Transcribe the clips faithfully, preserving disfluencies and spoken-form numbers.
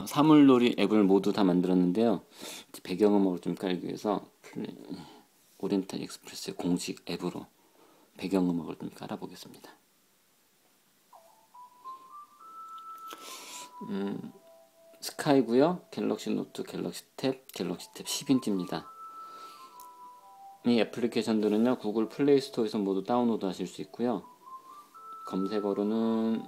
사물놀이 앱을 모두 다 만들었는데요. 배경음악을 좀 깔기 위해서 오리엔탈 익스프레스의 공식 앱으로 배경음악을 좀 깔아보겠습니다. 음, 스카이고요. 갤럭시 노트, 갤럭시 탭, 갤럭시 탭 십 인치입니다. 이 애플리케이션들은요, 구글 플레이 스토어에서 모두 다운로드 하실 수 있고요. 검색어로는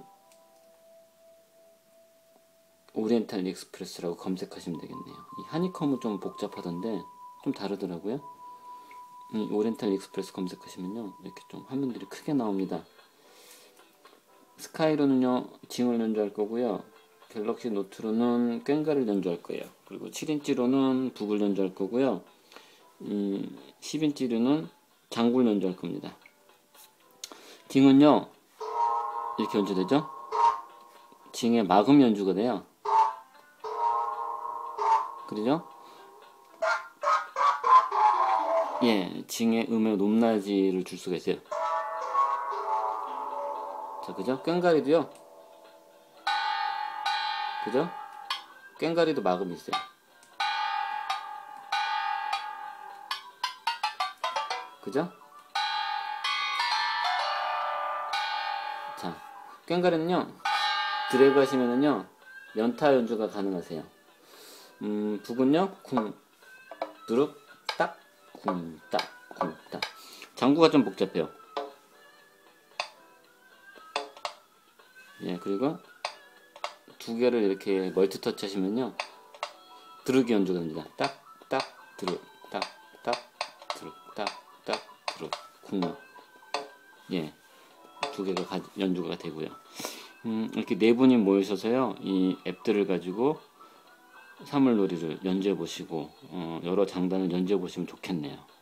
오리엔탈 익스프레스라고 검색하시면 되겠네요. 이 하니컴은 좀 복잡하던데 좀 다르더라고요. 이 오리엔탈 익스프레스 검색하시면요, 이렇게 좀 화면들이 크게 나옵니다. 스카이로는요, 징을 연주할 거고요. 갤럭시 노트로는 꽹가리를 연주할 거예요. 그리고 칠 인치로는 북을 연주할 거고요. 음, 십 인치로는 장구를 연주할 겁니다. 징은요, 이렇게 연주되죠? 징의 마금 연주가 돼요. 그러죠? 예, 징의 음의 높낮이를 줄 수가 있어요. 자, 그죠? 꽹가리도요. 그죠? 꽹가리도 마금이 있어요. 그죠? 자, 꽹가리는요, 드래그 하시면은요, 연타 연주가 가능하세요. 음, 북은요, 쿵, 두릅, 딱, 쿵, 딱, 쿵, 딱. 장구가 좀 복잡해요. 예, 그리고 두 개를 이렇게 멀티 터치 하시면요, 드르기 연주가 됩니다. 딱, 딱, 드르, 딱, 딱, 드르, 딱, 딱, 드르, 쿵. 예, 두 개가 가, 연주가 되고요. 음, 이렇게 네 분이 모이셔서요, 이 앱들을 가지고 사물놀이를 연주해 보시고, 어, 여러 장단을 연주해 보시면 좋겠네요.